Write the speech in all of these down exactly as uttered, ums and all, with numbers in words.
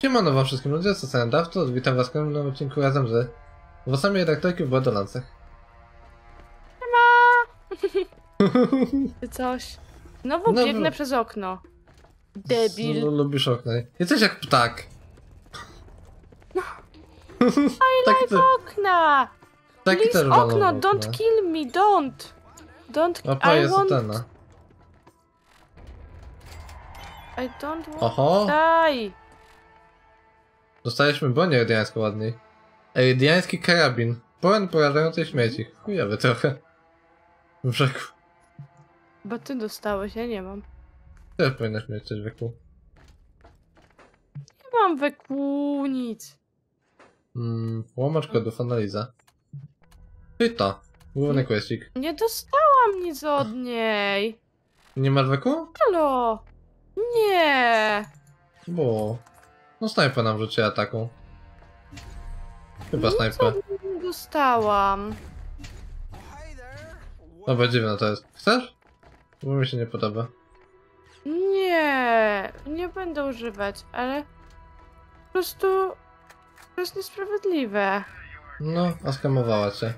Siemano wam wszystkim ludzie, co sam Dawto, witam was w kolejnym odcinku razem z włosami redaktorki w Borderlandsach. Ty coś. Znowu No, biegnę no. przez okno. Debil. No, lubisz okna. Jesteś jak ptak. I Taki like te- okna! Taki Please, też walą okno, w don't kill me, don't! Don't, Opa, I jest want... Atena. I don't want... Oho! Daj! Dostaliśmy broń eridiańską ładniej. Eridiański karabin. Pełen porażającej śmieci. Chujowy trochę. W rzeku. Bo ty dostałeś, ja nie mam. Też powinnaś mieć coś w wieku. Nie mam we kół nic. Mm, łamacz kodów, analiza. I to. Główny questik. Nie dostałam nic od niej. Nie masz weku? Halo! Nie! Bo... No snajpa nam rzuciła taką. Chyba Nic snajpa. od niej nie dostałam. Dobra, dziwne to jest. Chcesz? Bo mi się nie podoba. Nie, nie będę używać, ale po prostu to jest niesprawiedliwe. No, a skamowała cię.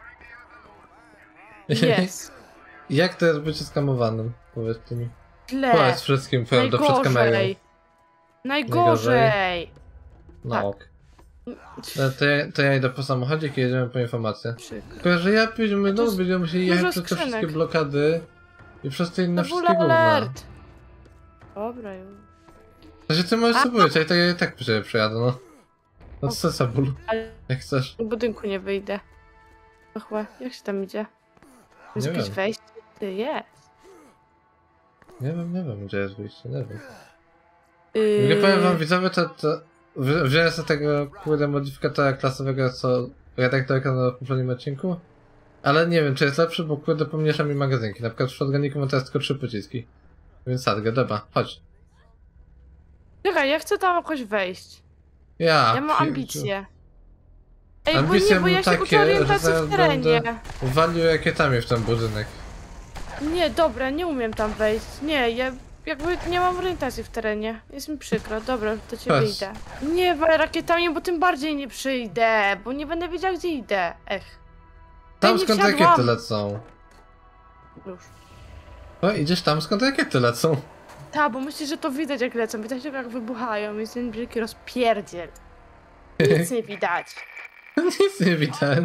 Jest. Jak to jest bycie skamowanym? Powiedzcie mi. Źle. Powiedz wszystkim prawdę przed kamerą. Najgorzej. Najgorzej. No Tak. ok. No, to, ja, to ja idę po samochodzie i jedziemy po informację. Przykro. Tylko, że ja później To no, jest będziemy musieli dużo jechać przez te skrzynek. wszystkie blokady i przez te inne Tabula wszystkie gówna. alert. Dobra już. To się ty możesz A. sobie powiedzieć, a ja i tak przecież przejadę, no. No co za ból, Ale jak chcesz. do budynku nie wyjdę. Ochłe, jak się tam idzie? Jest Nie jakieś wiem. wejście? Ty, jest. Nie wiem, nie wiem gdzie jest wyjście, nie wiem. Yy... Nie powiem wam widzowie, to, to wzi- wziąłem sobie tego kurde modyfikatora klasowego, co redaktorka na poprzednim odcinku. Ale nie wiem, czy jest lepszy, bo kurde pomniejsza mi magazynki. Na przykład w shotgunniku mam teraz tylko trzy pociski. Więc sadgę, dobra, chodź. Czekaj, ja chcę tam jakoś wejść. Ja, Ja mam pierdziu. ambicje. Ej, Ambicje bo nie, bo ja mam się takie, uczę że orientacji zaraz w terenie. będę- Walił rakietami w ten budynek. Nie, dobra, nie umiem tam wejść. Nie, ja jakby nie mam orientacji w terenie. Jest mi przykro. Dobra, do ciebie Chodź. idę. Nie wal rakietami, bo tym bardziej nie przyjdę, bo nie będę wiedział, gdzie idę. Ech. Tam Ej, nie skąd wsiadłam. rakiety lecą. Już. O, idziesz tam skąd rakiety lecą. Ta, bo myślisz, że to widać jak lecą. Widać tylko jak wybuchają. Jest ten wielki rozpierdziel. Nic nie widać. Nic nie widać.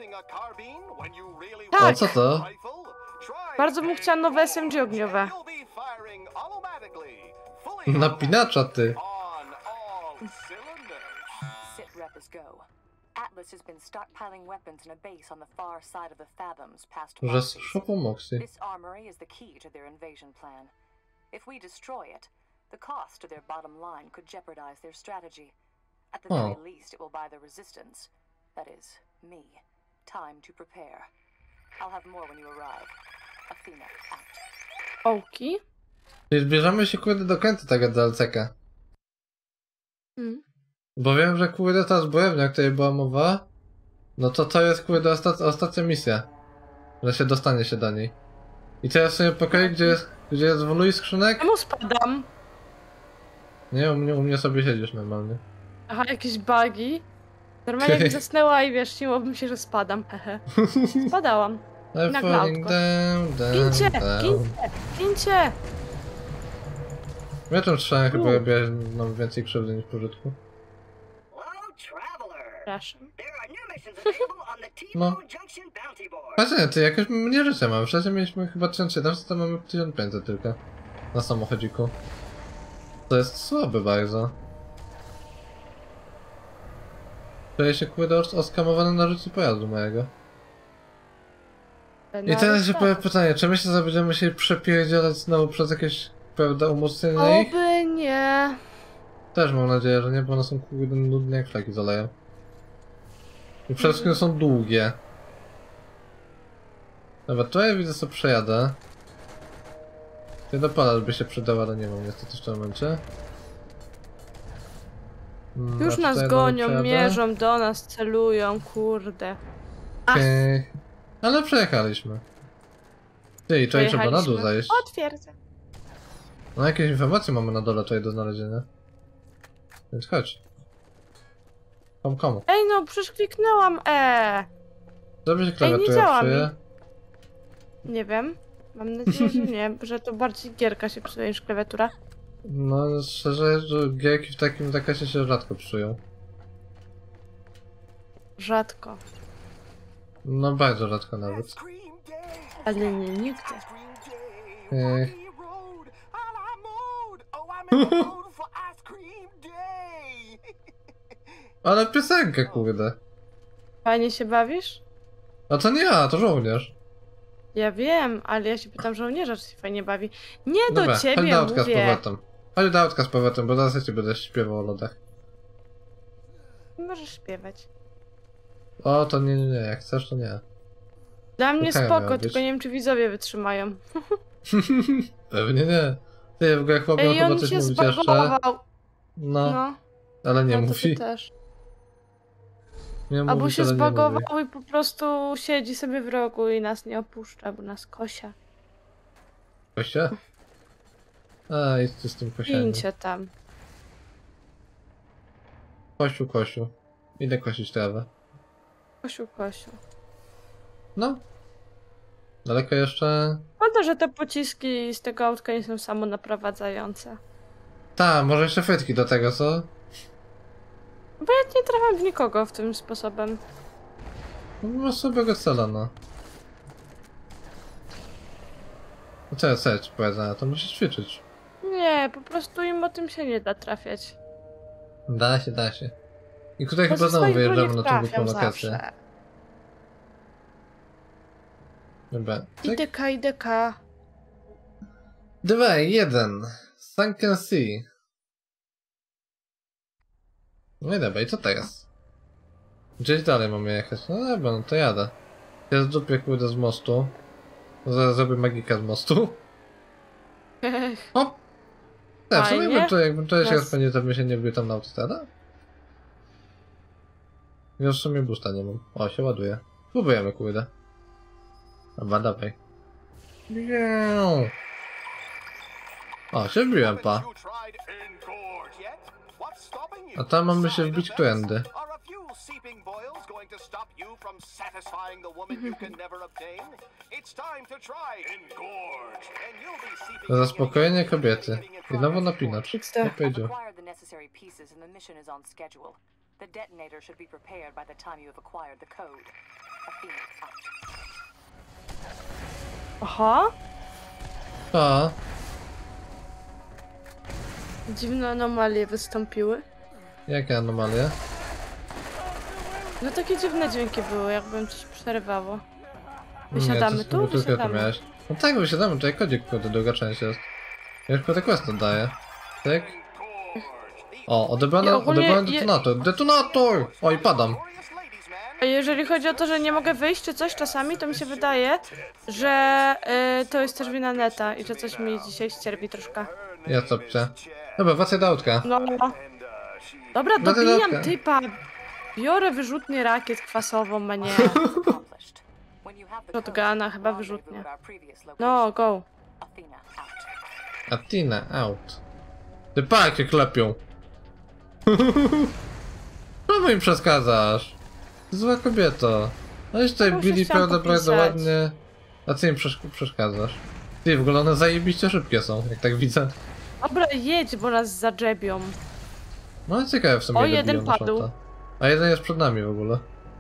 O, Tak. co to? Bardzo bym chciała nowe S M G ogniowe. Napinacza ty. Sit rep is go. Atlas has been stockpiling weapons in a base on the far side of the Fathoms past Że Moxie. z szopu Moxie. This armory is the key to their invasion plan. If we destroy it, the cost to their bottom line could jeopardize their strategy. At the Oh. very least, it will buy the resistance, that is, me, time to prepare. I'll have more when you arrive. Athena out. Ołki. Czyli zbierzemy się kurde do końca tego D L C ka. Hmm. Bo wiem, że kurde ta zbrojownia, o której była mowa, no to to jest kurde osta ostatnia misja. Że się dostanie się do niej. I teraz sobie pokoju, gdzie jest, gdzie jest woluj skrzynek? Czemu spadam? Nie, u mnie, u mnie sobie siedzisz normalnie. Aha, jakieś bugi. Normalnie bym zasnęła i wiesz, śniłabym się, że spadam. Hehe. Spadałam. I'm Na falling glautko. down, down, Gincie! down. Gincie! Gincie! Mieczem strzałem chyba U. robię nam więcej krzywdy niż pożytku. Przepraszam. No. Patrz, nie, ty jakoś mnie życia mam. Wcześniej mieliśmy chyba tysiąc siedemset, a mamy tysiąc pięćset tylko. Na samochodziku. To jest słabe bardzo. Czuję się kurde os- oskamowany na życiu pojazdu mojego. I teraz się pojawia pytanie, czy my się za będziemy musieli przepierdzielać znowu przez jakieś, prawda, umocnienie ich? Oby nie. Też mam nadzieję, że nie, bo one są kurde nudne jak flaki z olejem. I przede wszystkim są długie. Dobra, to ja widzę, co przejadę. Ty do pola by się przydała, ale nie mam niestety w tym momencie. Mm, Już a nas tutaj gonią, przejadę. mierzą do nas, celują, kurde. Ach, Okej. Ale przejechaliśmy. Ty, i tutaj trzeba na dół przejechaliśmy. zajść. Potwierdzę. No jakieś informacje mamy na dole tutaj do znalezienia. Więc chodź. Kom, komu? Ej, no przecież kliknęłam E. Zrobię się klawiaturę działa psuje. Nie wiem. Mam nadzieję, że nie, że to bardziej gierka się psuje niż klawiatura. No szczerze, że gierki w takim zakresie się rzadko psują. Rzadko. No bardzo rzadko nawet. Ale nie nigdy. Ech. Ale piosenkę, kurde. Fajnie się bawisz? A to nie ja, to żołnierz. Ja wiem, ale ja się pytam żołnierza, czy się fajnie bawi. Nie do Dobra, chodź ciebie do autka z mówię. powrotem. Chodź do autka z powrotem, bo zaraz ja ci będę śpiewał o lodach. Możesz śpiewać. O, to nie, nie, nie, jak chcesz, to nie. Dla mnie Taka miała spoko, być. tylko nie wiem, czy widzowie wytrzymają. Pewnie nie. Ty, w ogóle chłop miał Ej, chyba on coś się mówić jeszcze. zbagował. No, No, ale nie no to mówi. ty też. Miał Albo mówić, się ale nie zbagował mówi. i po prostu siedzi sobie w rogu i nas nie opuszcza, bo nas kosia. Kosia? A, idź ty z tym kosianiem. Idźcie tam. Kosiu, kosiu. Idę kosić trawę. Kosiu, kosiu. No. Daleko jeszcze? Szkoda, że te pociski z tego autka nie są samonaprowadzające. Ta, może jeszcze frytki do tego, co? Bo ja nie trafiam w nikogo w tym sposobem. No, masz sobie go cela, no. No co ja co ja ci powiedzę, to musisz ćwiczyć. Nie, po prostu im o tym się nie da trafiać. Da się, da się. I tutaj Bo chyba ze znowu swoich wyjeżdżamy broni na tą trafiam głupą lokację. zawsze. Dobra. I D K, i D K. Dwa, jeden. Sunken Sea. No i dobra, i co to jest? Gdzieś dalej mamy jechać. No dobra, no to jadę. Ja zdupię kurde z mostu. Zaraz zrobię magika z mostu. Hop! Ja, w sumie Fajnie. bym to, jakbym to jeszcze Raz. raz pewnie to bym się nie wbił tam na autostradę. Ja w sumie busta nie mam. O, się ładuje. Próbujemy, kurde. Dobra, dawaj. Miau. O, się wbiłem, pa. A tam mamy się wbić którędy. To zaspokojenie kobiety. I znowu napinacz. X Nie D. powiedział. Acquired the necessary pieces and the mission is on schedule. The detonator should be prepared by the time you have acquired the code. Athena out. Aha. A, Dziwne anomalie wystąpiły. jakie anomalie? No takie dziwne dźwięki były, jakbym coś przerywało. Nie, Wysiadamy to- tu? to tylko ty Wysiadamy. miałeś. No tak, wysiadamy, tutaj kodzik, kurde, druga część jest. Ja już kurde quest oddaję. Tak? O, I odebrano, ogólnie odebrałem je- detonator. Detonator! Oj, padam. A jeżeli chodzi o to, że nie mogę wyjść czy coś czasami, to mi się wydaje, że y, to jest też wina neta i że coś mi dzisiaj ścierbi troszkę. Ja co pcie. Dobra, wracaj do autka. No. Dobra, No to dobijam dobra. typa. Biorę wyrzutnię rakiet kwasową, a nie Accomplished. When you have the code, shotguna, chyba rendezvous wyrzutnia. at our previous location. No, go. Athena out. Athena, out. Ty pa, jak się klepią. Czemu im przeszkadzasz? Zła kobieto. No i tutaj No, Billy chciałam prawda bardzo popisać. ładnie. A ty im przesz przeszkadzasz? Ty, w ogóle one zajebiście szybkie są, jak tak widzę. Dobra, jedź, bo nas zadżebią. No ciekawe w sumie O, ile jeden biją na padł. szota. A jeden jest przed nami w ogóle.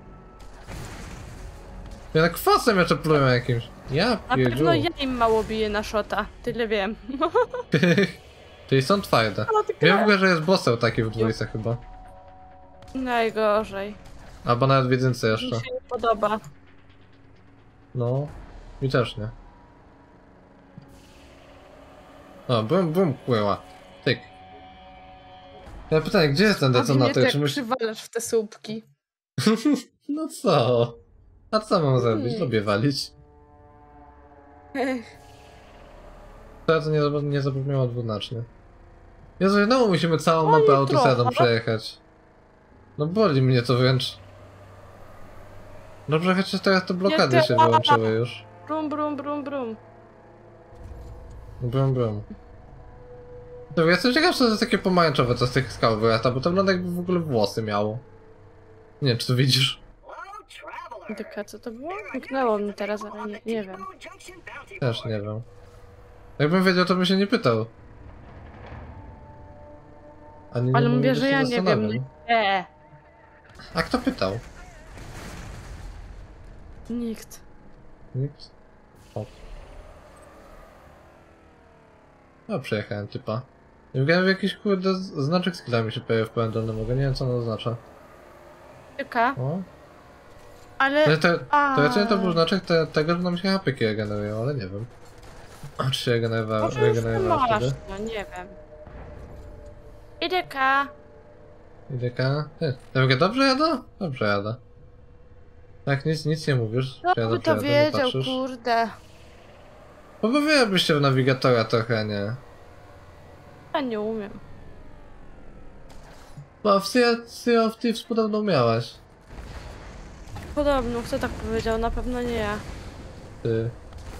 Ja tak kwasem jeszcze plują jakimś. Ja Na pierdziu. pewno ja im mało biję na szota, tyle wiem. Czyli są twarde. No, tylko Wiem w ogóle, że jest boseł taki w dwójce chyba. najgorzej. Albo nawet w jedynce Mi jeszcze. się nie podoba. No. Mi też nie. O, bum, bum, płyła. Tyk. Ja pytanie, gdzie jest ten A mnie detonator? tak Czy musi... przywalasz w te słupki. No co? A co mam zrobić? Nic. Lubię walić. Ech, Teraz nie, zab- nie zabrzmiało dwuznacznie. Jezu, znowu musimy całą Boli mapę autostradą trochę. przejechać. No boli mnie to wręcz. Dobrze, chociaż teraz to blokady Nie się działa. wyłączyły już. Brum, brum, brum, brum. Brum, brum. To ja jestem ciekaw, co to jest takie pomarańczowe, co z tych skał wyrasta, bo to wygląda jakby w ogóle włosy miało. Nie wiem, czy to widzisz? Dyka, co to było? Mknęło mi teraz, ale nie, nie wiem. Też nie wiem. Jakbym wiedział, to bym się nie pytał. Ani Ale nie mówię, się że ja nie wiem. zastanawiam. Nie. A kto pytał? Nikt. Nikt? O. No, przejechałem typa. Nie wiem, jakiś kurde z- znaczek z kilami się pojawił w pełnym dolnym mogę, nie wiem co on oznacza. Dyka, O. ale... To, to, A. to, to, to był znaczek te, tego, że nam się hapyki regenerują, ale nie wiem. A czy się regenerowały Może już nie regenerowały masz, wtedy? no nie wiem. I dyka. Idyka? Ty, ja mówię, dobrze jadę? Dobrze jadę. Tak, nic, nic nie mówisz. No czy ja by dobrze to jadę, nie wiedział, patrzysz? kurde. Pobawiłabyś się w nawigatora trochę, nie? Ja nie umiem. Bo w Sea Sea of Thieves podobno miałaś. Podobno, kto tak powiedział? Na pewno nie ja. Ty.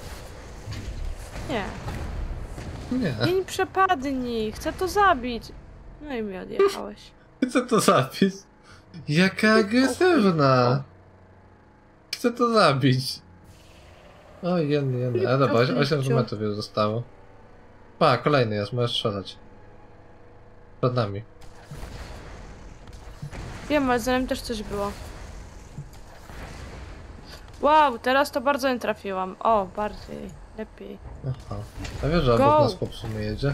Nie. Nie. Dzień przepadnij, chcę to zabić. No i mi odjechałeś. Chcę to zabić. Jaka agresywna. Chcę to zabić. O, jeden, jeden. Ale dobra, osiemset metrów już zostało. Pa, kolejny jest, możesz strzelać. Przed nami. Wiem, ale za nim też coś było. Wow, teraz to bardzo nie trafiłam. O, bardziej, lepiej. Aha. A wiesz, że Go! obok nas chłop w sumie jedzie?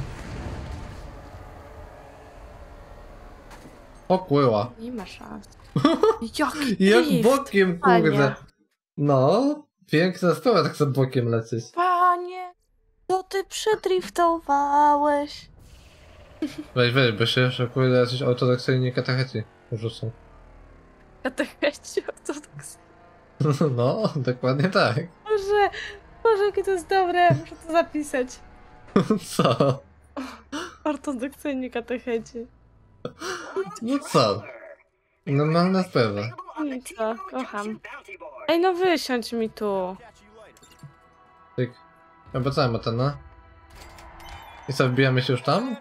O, kłyła. Nie ma szans. Jaki Jak drift, bokiem, panie. kurde. No, piękna sprawa, tak sobie bokiem lecieć. Panie, to ty przedriftowałeś. Weź, weź, bo się jeszcze kurde jacyś ortodoksyjni katecheci rzucą. Katecheci ortodoksy. No, dokładnie tak. Boże, Boże, jakie to jest dobre. Muszę to zapisać. Co? Ortodoksyjni katecheci. No co? Normalna sprawa. I co, kocham. Ej, no wysiądź mi tu. Tyk. Obiecałem o ten, no. I co, wbijamy się już tam?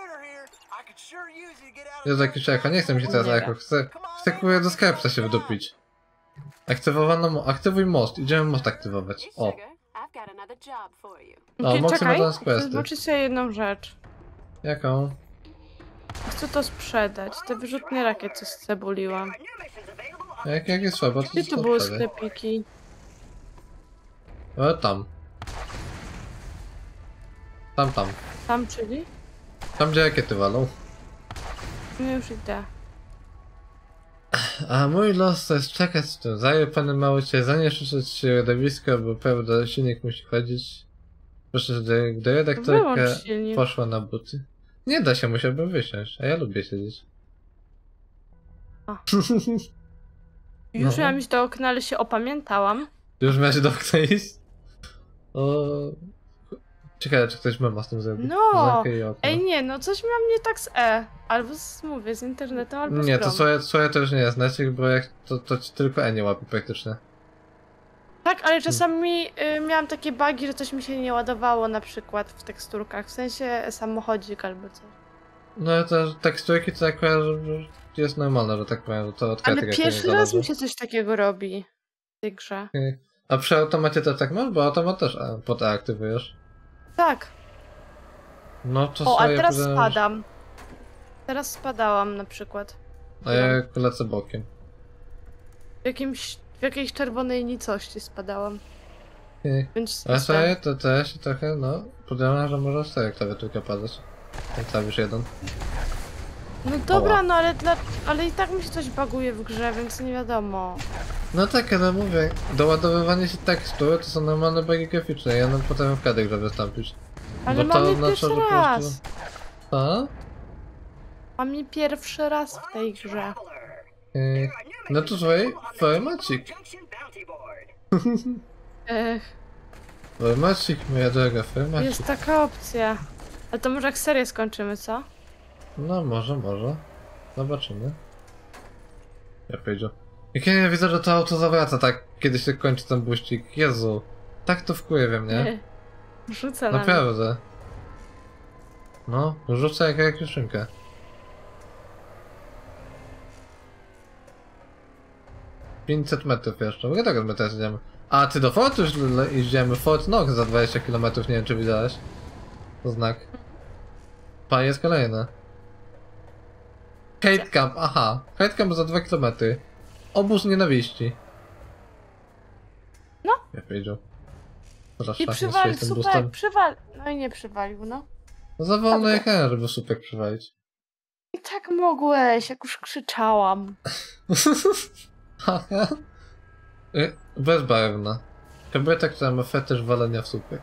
Jest jakiś echo, nie chcę mi się teraz Nie echo, chcę, chcę kurde do skarbca się wdupić. Aktywowano, mo- aktywuj most, idziemy most aktywować. O, Sugar, I've got another job for you. O, Okej, Moxie ma czekaj, teraz chcę questy. zobaczyć sobie jedną rzecz. jaką? Chcę to sprzedać. Te wyrzutnie rakiet, co scebuliłam. Jak, jak jest słabo, to Gdzie tu to były sprzedaj. sklepiki? O, tam. Tam, tam. Tam, czyli? Tam, gdzie rakiety walą. No już idę. A mój los to jest czekać w tym zajebane małcie, zanieczyszczyć środowisko, bo prawda, silnik musi chodzić. Proszę, gdy, gdy redaktorka Wyłącz silnik. poszła na buty. Nie da się, musiałbym wysiąść, a ja lubię siedzieć. A. Już No. miałam iść do okna, ale się opamiętałam. Ty już miałeś do okna iść? O... Ciekawe, czy ktoś mema z tym zrobił. No! Zamknij okno. Ej, nie, no coś miałam nie tak z E. Albo z, mówię, z internetem, albo z Nie, to Chrome. swoje, swoje to już nie jest Neciek, bo jak to, to ci tylko E nie łapie praktycznie. Tak, ale czasami y, miałam takie bugi, że coś mi się nie ładowało na przykład w teksturkach. W sensie samochodzik albo coś. No ale te teksturki to akurat że jest normalne, że tak powiem, że to od Ale kartek pierwszy nie raz zależy. mi się coś takiego robi w tej grze. Okej. A przy automacie też tak masz? Bo automat też e, pod E aktywujesz. Tak. No to O, a swoje teraz potem- spadam. Teraz spadałam na przykład. A ja lecę bokiem. W jakimś, w jakiejś czerwonej nicości spadałam. Okej. Więc A sobie to też się trochę, no, podejrzewam, że może sobie klawiaturkę padać. Jak stawisz jeden. No dobra, no ale, dla, ale i tak mi się coś baguje w grze, więc nie wiadomo. No tak, ale mówię, doładowywanie się tekstur to są normalne bugi graficzne, ja nam potem w kadek, żeby wystąpić. Ale Bo to mam je oznacza, pierwszy że po raz. prostu- Co? Mam je pierwszy raz w tej grze. Yy, no to twój formacik. Ech, Formacik, moja droga, formacik. jest taka opcja. Ale to może jak serię skończymy, co? No może, może. Zobaczymy. Ja pójdzie. Jak ja nie widzę, że to auto zawraca tak, kiedy się kończy ten buścik. Jezu. Tak to wkurwia mnie. Rzucę na mnie. Naprawdę. No, rzucę jak jak juszynkę. pięćset metrów jeszcze. Mogę tak my też idziemy. A ty do fortu już le- idziemy. Fort Knox za dwadzieścia kilometrów. Nie wiem czy widziałeś. To znak. Pa, jest kolejne. Hate Camp, aha. Hate Camp za dwa kilometry. Obóz nienawiści. No. Jak powiedział. Zaraz I szlak nie przywalił, strzeli tym super, boostem. przywalił. No i nie przywalił, no. No za wolno Dobra. jechałem, żeby słupek przywalić. I tak mogłeś, jak już krzyczałam. Haha. Y, Bezbarwna. Kobieta, która ma fetysz walenia w słupek.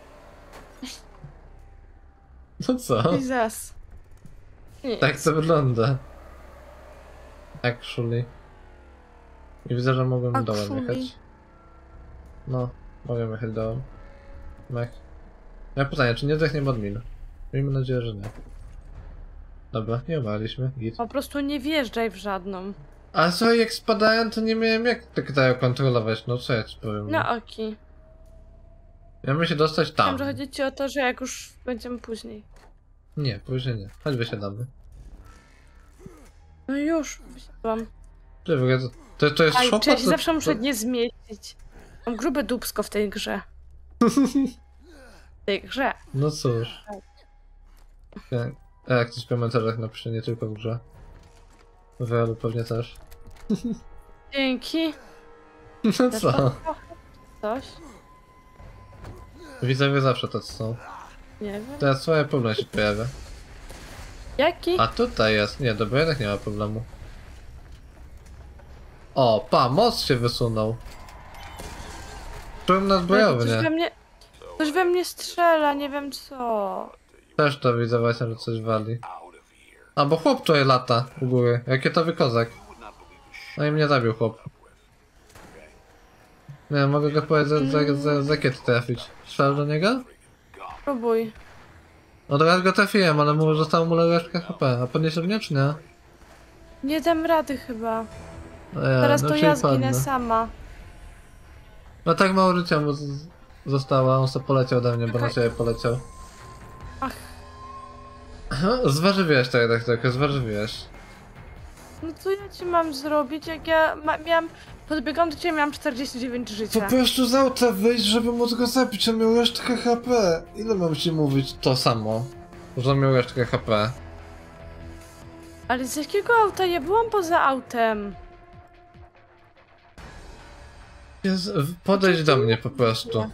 No co? Jesus. Nie. Tak to wygląda. Actually. I widzę, że mogłem dołem Actually. jechać. No, mogę jechać dołem. Mech. Ja pytanie, czy nie zdechniemy od min? Miejmy nadzieję, że nie. Dobra, nie umarliśmy. Git. Po prostu nie wjeżdżaj w żadną. Ale słuchaj, jak spadają, to nie miałem jak tak dają kontrolować. No co ja ci powiem? No oki. Ja bym się dostać tam. Wiem, że chodzi ci o to, że jak już będziemy później. Nie, później nie. Chodź wysiadamy. No już, wysiadłam. Czy w ogóle to, to, to jest Aj, szopa? cześć, to, zawsze muszę to... nie zmieścić. Mam grube dupsko w tej grze. W tej grze. No cóż. Ja, a jak coś w komentarzach napiszę, nie tylko w grze. W realu pewnie też. Dzięki. No co? Coś? Widzowie zawsze tacy są. Nie wiem. Teraz swoje problem się pojawia. Jaki? A tutaj jest. Nie, dobra, jednak nie ma problemu. O, pa, most się wysunął. Czym nas bojowy, Coś we nie? mnie... Coś we mnie strzela, nie wiem co. Też to widzę właśnie, że coś wali. A, bo chłop tutaj lata u góry. Rakietowy kozak. No i mnie zabił chłop. Nie, mogę go powiedzieć za, za, za, za rakiety trafić. Strzel do niego? Próbuj. Od razu go trafiłem, ale mu zostało mu resztkę H P. A podniesie mnie czy nie? Nie dam rady chyba. No ja, Teraz no to czyli ja zginę padnę. sama. No tak mało życia mu z- zostało, on sobie poleciał ode mnie, bo na Okej. ciebie poleciał. Ach. Zważywiłeś to jednak trochę, zważywiłeś. No co ja ci mam zrobić, jak ja ma miałam... Podbiegłam do ciebie, miałam czterdzieści dziewięć życia. Po prostu z auta wyjść, żeby móc go zabić, on miał resztkę H P. Ile mam ci mówić to samo? Że on miał resztkę H P. Ale z jakiego auta? Ja byłam poza autem. Jest, podejdź do mnie po prostu.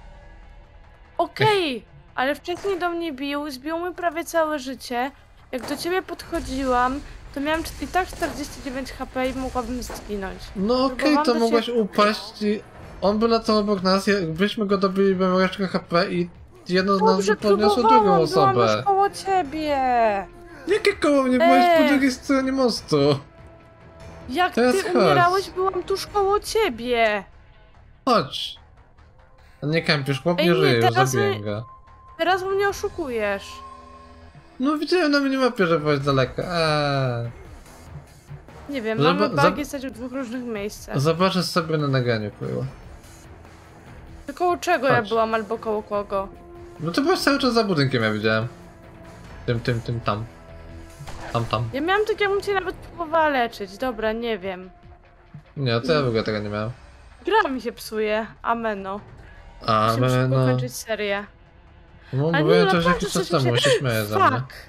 Okej, ale wcześniej do mnie bił, zbił mi prawie całe życie. Jak do ciebie podchodziłam, to miałam i tak czterdzieści dziewięć H P i mogłabym zginąć. No okej, Próbowałam to do mogłaś ciebie- upaść i... On by latał obok nas, jakbyśmy go dobili, by miał resztkę H P i jedno z nas Dobrze, by podniosło próbowałam, drugą byłam już osobę. koło ciebie. Jakie koło mnie? Byłeś po Eee. drugiej stronie mostu. Jak Teraz ty chodź. umierałeś, byłam tuż koło ciebie. Chodź. A nie kampisz, chłop Ej, nie nie, żyje, już teraz zabiję my- go. Teraz mnie oszukujesz. No widziałem na minimapie, że byłeś daleko. Eee. Nie wiem, Zobacz- mamy zob- bug, jesteś w dwóch różnych miejscach. Zobaczę sobie na nagraniu, płyło. To koło czego ja Chodź. byłam, albo koło kogo? No to byłeś cały czas za budynkiem, ja widziałem. Tym, tym, tym, tam. Tam, tam. Ja miałam tak, jakbym cię nawet próbowała leczyć. Dobra, nie wiem. Nie, to ja w ogóle tego nie miałem. Gra mi się psuje, ameno. A, Musimy szybko no... kończyć serię. No, Ale mówiłem nie, to już naprawdę, jakiś czas coś mi temu, się- się śmieje ze mnie. Fuck!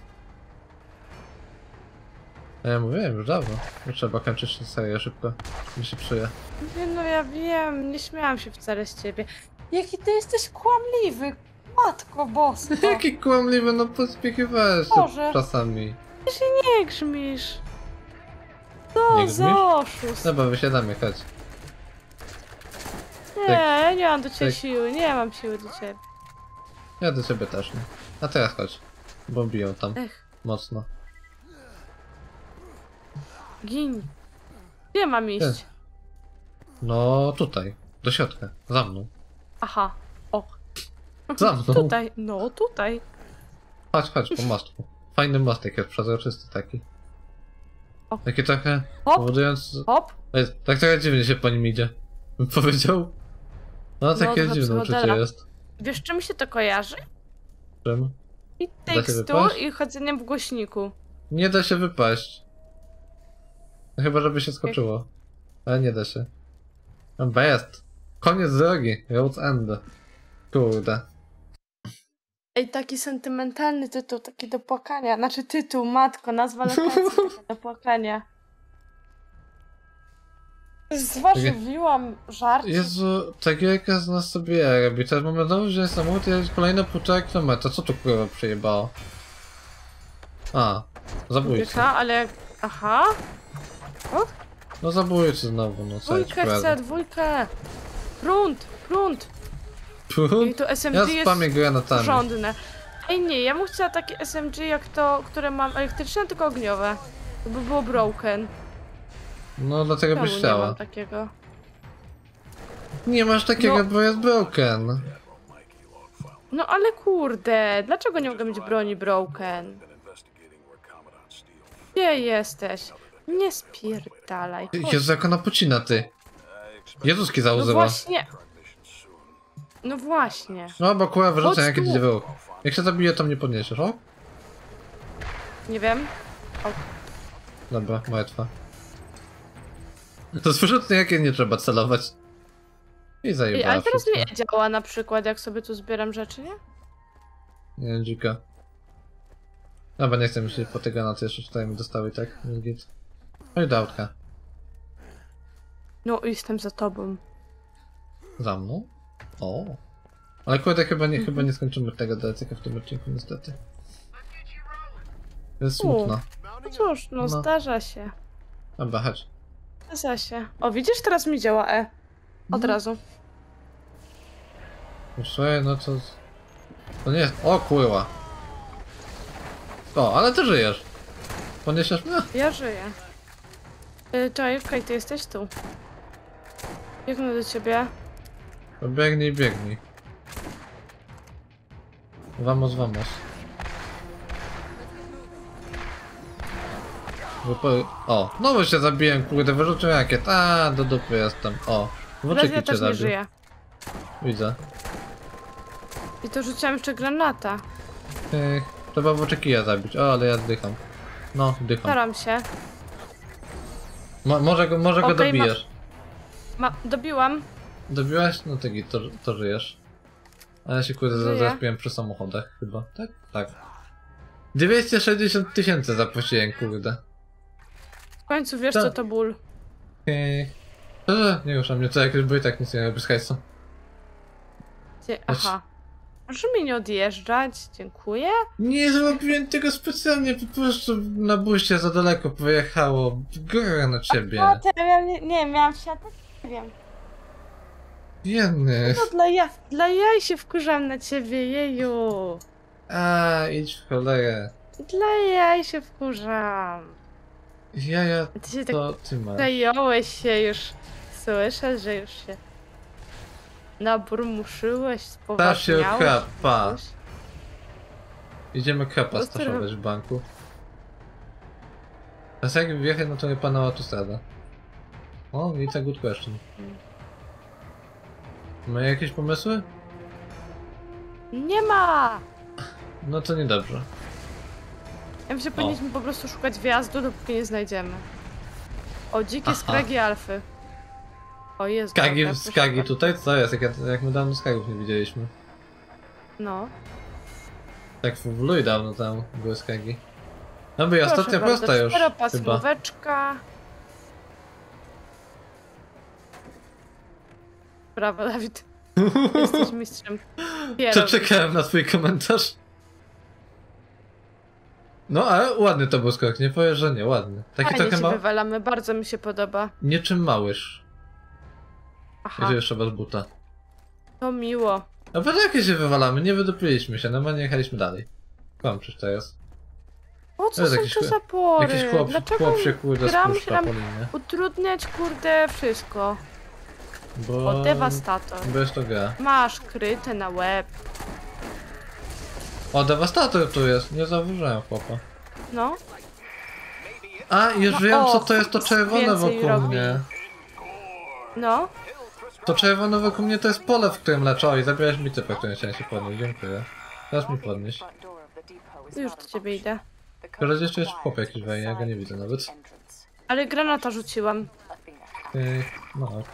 A ja mówiłem już dawno, że trzeba kończyć tę serię szybko, mi się psuje. Nie, no ja wiem, nie śmiałam się wcale z ciebie. Jaki ty jesteś kłamliwy, matko boska. Jaki kłamliwy, no pospiechywałeś Boże. czasami. Nie grzmisz. Co Nie za grzmisz? oszust. Dobra, wysiadamy, chodź. Nie, ja nie mam do ciebie tak. siły, nie mam siły do ciebie. Ja do ciebie też nie. A teraz chodź. Bo biją tam Ech, mocno. gin. Gdzie mam iść? No tutaj, do środka, za mną. Aha, o, Za mną. tutaj, no tutaj. Chodź, chodź, po mostku. Fajny mostek jest, przezroczysty taki. O. Taki trochę Hop, powodujący... hop. Ej, tak trochę dziwnie się po nim idzie. Bym powiedział. No takie trochę dziwne uczucie psychodela. jest. Wiesz, czym się to kojarzy? Czym? I Da się tekstu wypaść? i chodzenie w głośniku. Nie da się wypaść. No chyba, żeby się skoczyło. Ale nie da się. No best. Koniec drogi. Road's End. Kurde. Ej, taki sentymentalny tytuł, taki do płakania. Znaczy tytuł, matko, nazwa lokacji, taka do płakania. Zważywiłam żart. Jezu, ta gierka z nas sobie robi. Teraz mamy znowu wziąć samochód i jechać kolejne półtora kilometra. Co tu kurwa przejebało? A, zabójcy. Ale jak... Aha. O, No zabójcy znowu, no co ja ci dwójkę chcę, poradzę. dwójkę. Prąd, prąd. Puh, I to S M G ja jest spamię granatami. porządne. Ej nie, ja bym chciała takie S M G jak to, które mam elektryczne, tylko ogniowe. To by było broken. No dlatego Czemu byś nie chciała. mam takiego? Nie masz takiego, No. bo jest broken. No ale kurde, dlaczego nie mogę mieć broni broken? Gdzie jesteś? Nie spierdalaj. Chodź. Jezu, jak ona pocina, ty. Jezuski No zauzywa. właśnie. No właśnie. No bo kurwa wyrzucę Chodź jakie tu. idzie w ruch. Jak się zabije, to mnie podniesiesz, o? Nie wiem. Dobra, martwa. To zwyrzutnie jakie nie trzeba celować. I Ej, zajebała ale teraz wszystko. nie działa na przykład, jak sobie tu zbieram rzeczy, nie? Nie, dzika. Dobra, nie chcę mi się po te granaty jeszcze tutaj mi dostały, tak? Git. No i do autka. No, jestem za tobą. Za mną? O. Ale kurde, chyba nie, chyba nie skończymy tego D L C w tym odcinku, niestety. To jest smutno. No cóż, no, No. zdarza się. Dobra, chodź. Zdarza się. O, widzisz, teraz mi działa E. Od Mhm. razu. Słuchaj, no to... To nie jest... O, kurwa. O, ale ty żyjesz. Podniesiesz mnie? Ja żyję. Yy, Czekaj, okej, ty jesteś tu. Biegnę do ciebie. To biegnij, biegnij. Vamos, vamos. Wypo- O, znowu się zabiłem, kurde, wyrzucił rakiet. A, do dupy jestem. O, w Teraz ja oczyki cię też nie zabił. żyję. Widzę. I to rzuciłam jeszcze granata. Ech, trzeba w oczyki ja zabić. O, ale ja dycham. No, dycham. Staram się. Mo może go, może go Okej, dobijesz. Ma, dobiłam. Dobiłaś? No to git, to, to żyjesz. A ja się kurde Żyję. zaspiłem przy samochodach chyba, tak? Tak. dwieście sześćdziesiąt tysięcy zapłaciłem, kurde. W końcu wiesz, To- co to ból. Hej. Szczerze, nie ruszam mnie, co jak już by i tak nic nie robię z hajsu. Gdzie... Aha. Proszę mi nie odjeżdżać. Dziękuję. Nie zrobiłem tego specjalnie, po prostu na buście za daleko pojechało. Górę na ciebie. No, to ja nie, nie miałam wsiadać. Nie wiem. Jeny. No dla, ja, dla jaj się wkurzam na ciebie, jeju. A, idź w cholerę. Dla jaj się wkurzam. Jaja, Ty się tak to ty masz. zająłeś się już. Słyszę, że już się naburmuszyłeś, Ta się spoważniałeś. krapa. Idziemy krapa No, staszować w banku. Teraz jak wjechać na to pana autostrada. O, i tak good question. Mają jakieś pomysły? Nie ma! No to niedobrze. Ja myślę, że powinniśmy po prostu szukać wjazdu, dopóki nie znajdziemy. O, dzikie Aha. skragi alfy. O, jest. Skagi, dobra, skagi proszę. tutaj? Co jest? Jak, ja- jak my dawno skagów nie widzieliśmy. No. Tak w Lui dawno tam były skagi. No by i Proszę ostatnia bardzo, prosta już. Chyba. czteropasmóweczka. Brawo, Dawid. Jesteś mistrzem. To Kierowcy. czekałem na twój komentarz. No ale ładny to był skok, nie powiesz, że nie, ładny. Taki Fajnie trochę się ma... wywalamy, bardzo mi się podoba. Niczym małyż. Aha, Gdzie jeszcze bez buta. to miło. No bo jakie się wywalamy, nie wydupiliśmy się, normalnie jechaliśmy dalej. Kłam przecież teraz. Po co To są jakiś te chłop- zapory? Jakiś chłop, Dlaczego chłop się kurde gra musi spuszcza nam po linie. utrudniać, kurde, wszystko? Bo... O, dewastator. Bo jest to gra. Masz kryte na łeb. O, dewastator tu jest, nie zauważyłem chłopa. No. A, już No, wiem o, co to jest to czerwone więcej wokół robi. mnie. No. To czerwone wokół mnie to jest pole, w którym leczę. O, i zabierałeś mi typę, którym chciałem się podnieść, dziękuję. Teraz mi podnieś. Front door of the Już do ciebie idę. Teraz jeszcze jest chłop jakiś wejdzie, ja go nie widzę nawet. Ale granata rzuciłam. Yy, no tak.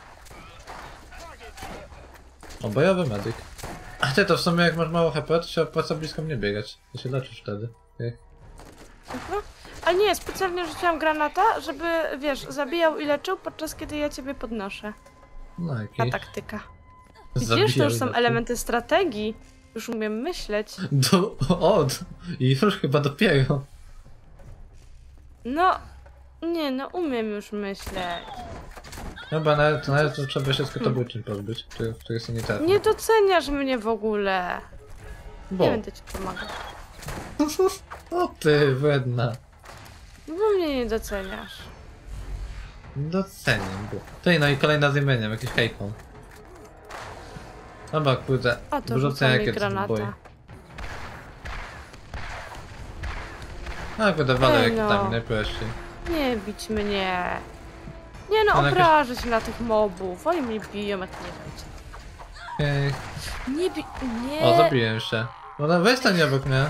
O, bojowy medyk. A ty to w sumie jak masz mało H P, to się opłaca blisko mnie biegać. To się leczysz wtedy. Yy. Mhm. Ale nie, specjalnie rzuciłam granata, żeby, wiesz, zabijał i leczył, podczas kiedy ja ciebie podnoszę. No Ta jakiś. taktyka. Widzisz, to już są elementy strategii. Już umiem myśleć. Do, od! I już chyba dopiero. No, nie no, umiem już myśleć. Chyba nawet, nawet to trzeba się skotobójczym pozbyć, który, który się nie trafi. Nie doceniasz mnie w ogóle. Bo. Nie będę ci pomagać. O ty, wredna. Bo mnie nie doceniasz. Doceniam go. Ty, no i kolejna z imieniem, jakiś hejką. Dobra, kurde. A to Dużo rzucam mi jakie to boi. granata. A, kurde, walę Ej, jak no. tam, najprościej. Nie bić mnie. Nie no, Ale jakieś- obrażę się na tych mobów. Oni mnie biją, jak nie będzie. Ej. Nie bi... Nie. O, zabiłem się. No, no weź tam obok mnie.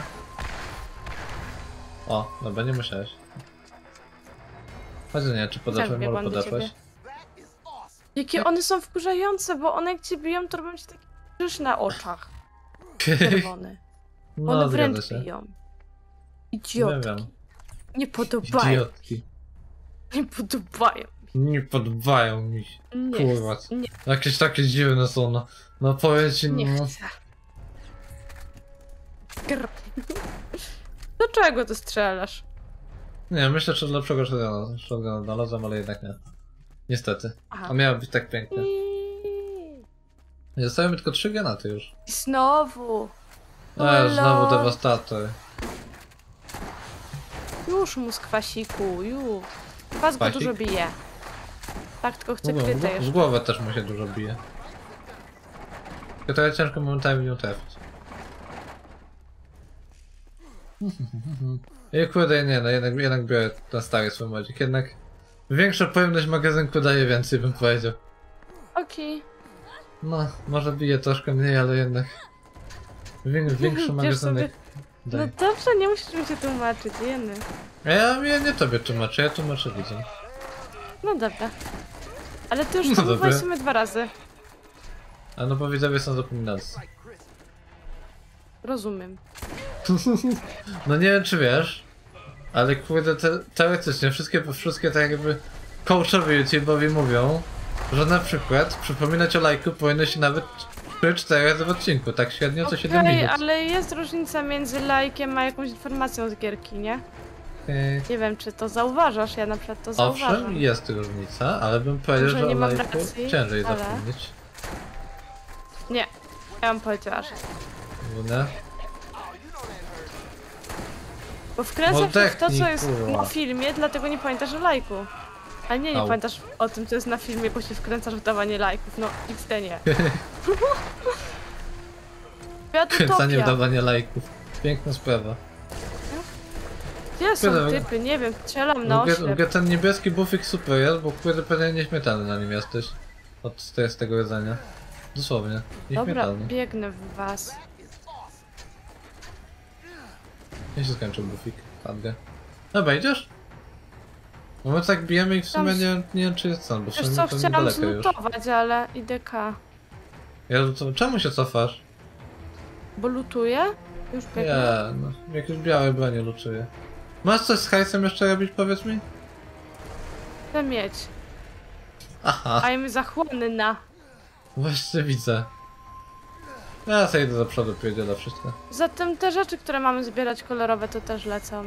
O, dobra, nie musiałeś. Chodź, nie, czy podeszłem, może biegłam do podeszłeś? ciebie. Jakie one są wkurzające, bo one jak cię biją, to robią ci taki krzyż na oczach. Czerwony. No, One zgadza wręcz się. biją. Nie Idiotki. wiem. Nie podobają. Idiotki. Nie podobają. Nie podobają mi się. Nie Kurwa. chcę. Nie, Jakieś takie dziwne są, no. No powiem ci, nie no. chcę. Grr. Do czego ty strzelasz? Nie, myślę, że lepszego shotguna shotguna znalazłem, ale jednak nie. Niestety. Aha. A miało być tak pięknie. I Zostały mi tylko trzy granaty już. znowu. A, już znowu Lol. dewastator. Już mu z kwasiku, już. Was go Kwasik? dużo bije. Tak, tylko chcę W głowę- kryte w jeszcze. głowę też mu się dużo bije. Tylko trochę ciężko momentami nią trafić. I kurde, nie no, jednak, jednak biorę ten stary swój modzik. Jednak większa pojemność magazynku daje więcej, bym powiedział. Okej. No, może bije troszkę mniej, ale jednak wię, większy Wiesz magazynek No daje. dobrze, nie musisz mi się tłumaczyć, jeny. A ja, ja nie tobie tłumaczę, ja tłumaczę widzom. No dobra. Ale ty już No to dobra. mówiłaś w sumie dwa razy. A no bo widzowie są zapominalcy. Rozumiem. No nie wiem czy wiesz, ale kurde te, teoretycznie wszystkie, wszystkie tak jakby coachowie YouTube'owi mówią, że na przykład przypominać o lajku powinno się nawet trzy cztery razy w odcinku, tak średnio co siedem Okej, minut. ale jest różnica między lajkiem a jakąś informacją z gierki, nie? Yy, Nie wiem, czy to zauważasz, ja na przykład to zauważam. Owszem, jest różnica, ale bym powiedział, Może że nie o mam lajku racji, ciężej ale- zapomnieć. Nie, ja bym powiedziała, że... No nie? Bo wkręcasz się w to, Oddechnij, co jest kurwa. na filmie, dlatego nie pamiętasz o lajku. Ale nie, nie Au. pamiętasz o tym, co jest na filmie, bo się wkręcasz w dawanie lajków. No, X D nie. Świat Kręcanie utopia. wdawania lajków. Piękna sprawa. Gdzie są Kurde, typy? Nie wiem, strzelam na Mogę, oślep. mogę ten niebieski bufik super jest, bo kurde pewnie nieśmiertelny na nim jesteś. Od z te- z tego jedzenia. Dosłownie. Dobra, Nieśmiertelny. biegnę w was. Nie się skończył bufik. Padgę. Dobra, idziesz? No my tak bijemy i w sumie Tam- nie, nie wiem czy jest sam, bo w Wiesz sumie co, to chciałam niedaleko już. zlutować, ale idę K. Jezu, to czemu się cofasz? Bo lutuję? Już Nie, biegnę. no jakieś białe bronie luczuje. Masz coś z hajsem jeszcze robić, powiedz mi? Chcę mieć. Aha, A im zachłonny na. właśnie widzę. Ja sobie idę do przodu, pierdzielę wszystko. Zatem te rzeczy, które mamy zbierać kolorowe, to też lecą.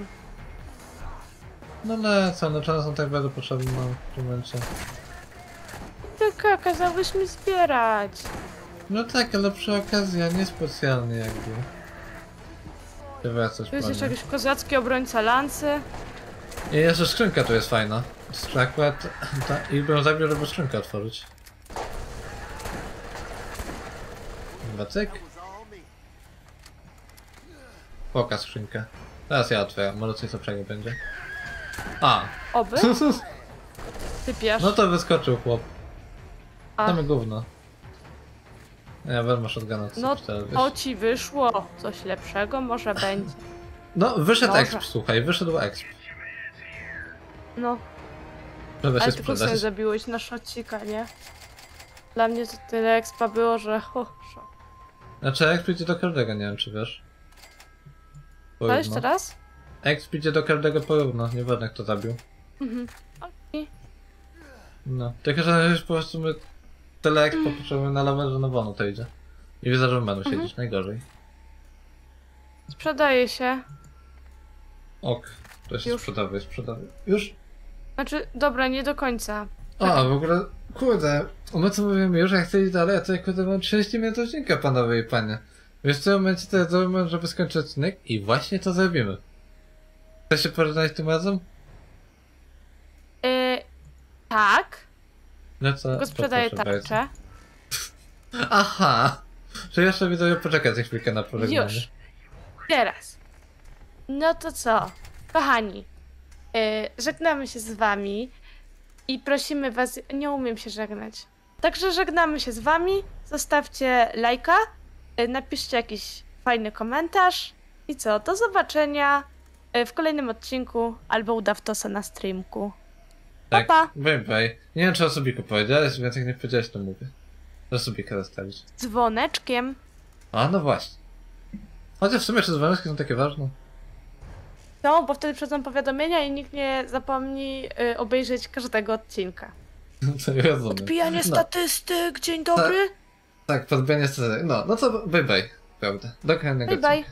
No lecę, no czasem są tak bardzo potrzebne no, w tym momencie. Tylko kazałbyś mi zbierać. No tak, ale przy okazji, a nie specjalnie jakby. Ty wracasz, Tu jest jeszcze panie. jakiś kozacki obrońca lancy. I jeszcze skrzynka tu jest fajna. Sk- Akurat ta, i bym zabił, żeby skrzynkę otworzyć. Wacyk? Pokaż skrzynkę. Teraz ja otwieram, może coś lepszego będzie. A! Oby. Typiasz. No to wyskoczył chłop. A, Damy gówno. Ja wezmę shotguna, co no pistolet, wiesz. to ci wyszło. Coś lepszego może będzie. No, wyszedł Może. exp, słuchaj, wyszedł exp. No, Trzeba się ale tylko sobie sprzedać. zabiłeś na szocika, nie? Dla mnie to tyle expa było, że ho, szok. Znaczy, exp idzie do każdego, nie wiem czy wiesz. To Porówno. jeszcze raz? Exp idzie do każdego porówno, nieważne kto zabił. Mhm. Okej. No, tylko że już po prostu my tyle expo potrzebujemy na level, że na bono to idzie. I widzę, że w menu Mhm. siedzisz, najgorzej. Sprzedaje się. Ok, to się Już. sprzedawaj, sprzedawaj. Już? Znaczy, dobra, nie do końca. A, w ogóle, kurde, my co mówimy już, jak chcę iść dalej, a to jak kurde mam trzydzieści minut odcinka, panowie i panie. Więc w tym momencie to jest dobry moment, żeby skończyć odcinek i właśnie to zrobimy. Chcesz się pożegnać tym razem? Yy, tak. No co? Tylko sprzedaję to proszę tarczę. bardzo. Aha! Że jeszcze widzowie poczekać za chwilkę na pożegnanie. Już. Teraz. No to co? Kochani, yy, żegnamy się z wami i prosimy was, nie umiem się żegnać. Także żegnamy się z wami, zostawcie lajka, yy, napiszcie jakiś fajny komentarz i co? Do zobaczenia yy, w kolejnym odcinku albo uda w tosa na streamku. Tak, Pa, pa. bye bye. Nie wiem czy o Subiku powiedziałeś, więc jak nie powiedziałeś to mówię. Do Subika zostawić. Dzwoneczkiem. A no właśnie. Chociaż w sumie czy dzwoneczki są takie ważne? No, bo wtedy przychodzą powiadomienia i nikt nie zapomni yy, obejrzeć każdego odcinka. To ja rozumiem. Odbijanie No. statystyk, dzień dobry. Tak, podbijanie statystyk. No, no to bye bye, prawda. Do kolejnego Bye bye. odcinka.